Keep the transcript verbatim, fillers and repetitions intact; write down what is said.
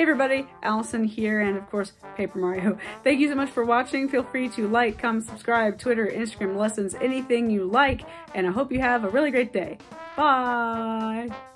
Hey everybody, Allison here, and of course, Paper Mario. Thank you so much for watching. Feel free to like, comment, subscribe, Twitter, Instagram, lessons, anything you like, and I hope you have a really great day. Bye!